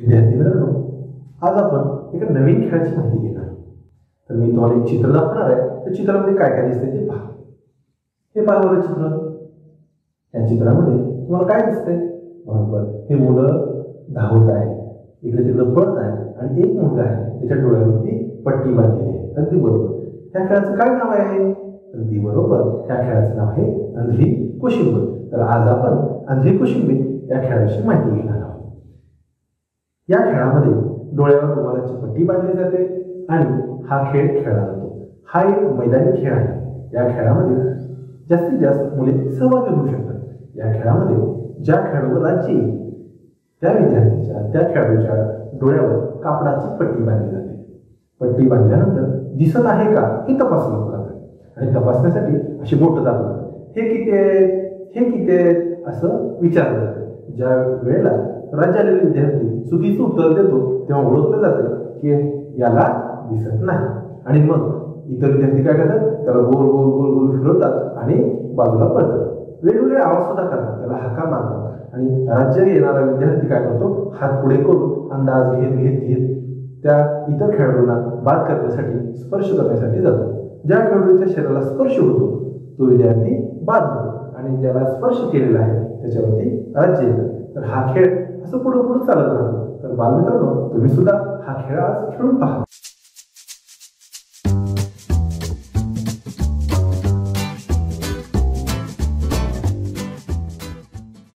विद्यार्थी मित्रांनो, आज आपण एका नवीन खेळाची माहिती घेणार. तर मी तुम्हाला एक चित्र दाखवणार आहे. त्या चित्रामध्ये काय काय दिसतंय ते पहा. हे पहा बरं चित्र. या चित्रामध्ये तुम्हाला काय दिसतंय? बरोबर, हे मुलं धावत आहे, इकडे तिकडे पळत आहे आणि एक मुलगा आहे त्याच्या डोळ्यावरती पट्टी बांधलेली आहे. अगदी बरोबर. त्या खेळाचं काय नाव आहे? अगदी बरोबर, त्या खेळाचं नाव आहे अंधळी कोशिंबीर. तर आज आपण अंधळी कोशिंबीर या खेळाविषयी माहिती घेणार आहोत. या खेळामध्ये डोळ्यावर रुमालाची पट्टी बांधली जाते आणि हा खेळ खेळला जातो. हा एक मैदानी खेळ आहे. या खेळामध्ये जास्तीत जास्त मुले सहभागी होऊ शकतात. या खेळामध्ये ज्या खेळाडूवर राज्य येईल त्या विद्यार्थ्याच्या त्या खेळाडूच्या डोळ्यावर कापडाची पट्टी बांधली जाते. पट्टी बांधल्यानंतर दिसत आहे का हे तपासलं जातं आणि तपासण्यासाठी असे बोट दाबलं जातं. हे किती आहेत, हे किती आहेत असं विचारलं जातं. ज्या वेळेला राज्य आलेले विद्यार्थी चुकीचं उत्तर देतो तेव्हा ओळखलं जातं की याला दिसत नाही आणि मग इतर विद्यार्थी काय करतात? त्याला गोल गोल गोल गोल फिरवतात आणि बाजूला पळतात. वेगवेगळे आवाज सुद्धा करतात, त्याला हाका मारतात आणि राज्य येणारा विद्यार्थी काय करतो? हात पुढे करून अंदाज घेत घेत घेत त्या इतर खेळाडूंना बाद करण्यासाठी स्पर्श करण्यासाठी जातो. ज्या खेळाडूच्या शरीराला स्पर्श होतो तो विद्यार्थी बाद होतो आणि ज्याला स्पर्श केलेला आहे त्याच्यावरती राज्य येतं. तर हा खेळ असं पुढे पुढे चालत राहतो. तर बालमित्रांनो, तुम्ही सुद्धा हा खेळ आज खेळून पहा.